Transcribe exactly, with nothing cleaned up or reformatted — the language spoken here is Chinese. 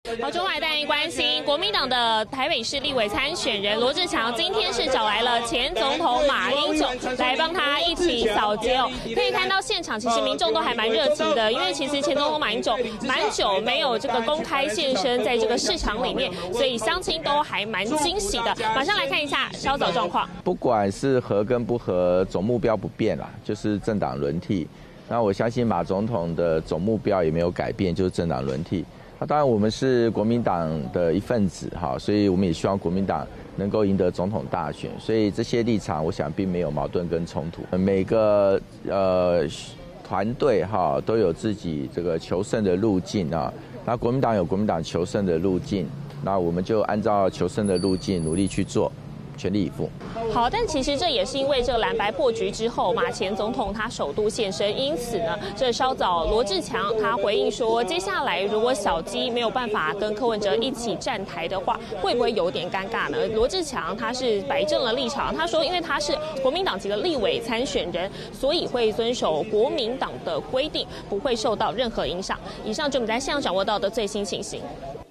好，中来带您关心，国民党的台北市立委参选人罗志强，今天是找来了前总统马英九来帮他一起扫街哦。可以看到现场其实民众都还蛮热情的，因为其实前总统马英九蛮久没有这个公开现身在这个市场里面，所以乡亲都还蛮惊喜的。马上来看一下稍早状况。 不管是合跟不合，总目标不变啦，就是政党轮替。那我相信马总统的总目标也没有改变，就是政党轮替。那当然，我们是国民党的一份子哈，所以我们也希望国民党能够赢得总统大选。所以这些立场，我想并没有矛盾跟冲突。每个呃团队哈都有自己这个求胜的路径啊。那国民党有国民党求胜的路径，那我们就按照求胜的路径努力去做。全力以赴。 好，但其实这也是因为这个蓝白破局之后嘛，前总统他首度现身，因此呢，这稍早罗志强他回应说，接下来如果小鸡没有办法跟柯文哲一起站台的话，会不会有点尴尬呢？罗志强他是摆正了立场，他说，因为他是国民党籍的立委参选人，所以会遵守国民党的规定，不会受到任何影响。以上就我们在现场掌握到的最新情形。